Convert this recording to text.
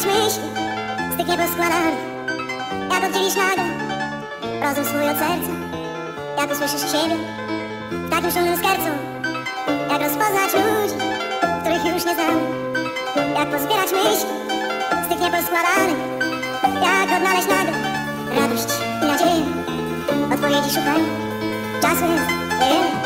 pozbierać myśli z tych nieposkładanych. Jak oddzielisz nagle rozum swój od serca, jak usłyszysz siebie w takim szumnym skercu. Jak rozpoznać ludzi, których już nie znam. Jak pozbierać myśli z tych nieposkładanych. Jak odnaleźć nagle radość i nadzieję. Odpowiedzi szukaj, czasu jest niewiele.